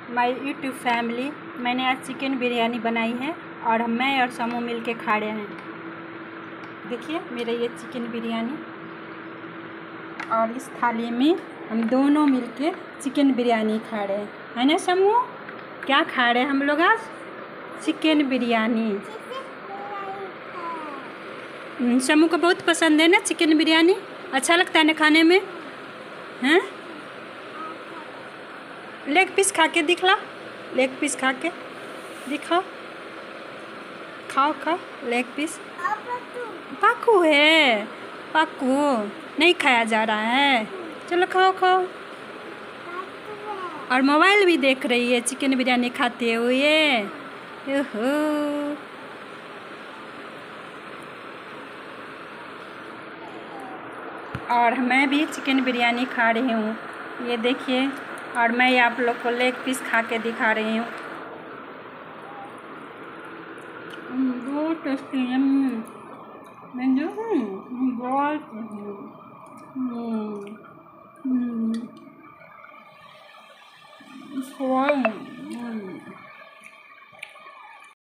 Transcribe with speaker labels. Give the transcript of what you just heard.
Speaker 1: My YouTube family. मैंने आज chicken biryani बनाई है और मैं और समू मिल के खा रहे हैं। देखिए मेरा ये चिकन बिरयानी, और इस थाली में हम दोनों मिल के चिकन बिरयानी खा रहे हैं, है ना समू? क्या खा रहे हैं हम लोग आज? चिकन बिरयानी। समू को बहुत पसंद है ना चिकन बिरयानी? अच्छा लगता है ना खाने में? हैं? लेग पीस खा के दिखला, लेग पीस खा के दिखाओ, खाओ खाओ लेग पीस। पाकू है, पाकू नहीं खाया जा रहा है। चलो खाओ खाओ। और मोबाइल भी देख रही है चिकन बिरयानी खाते हुए। ओहो, और मैं भी चिकन बिरयानी खा रही हूँ, ये देखिए। और मैं आप लोग को लेग पीस खा के दिखा रही हूँ। बहुत टेस्टी है। मैं जो बहुत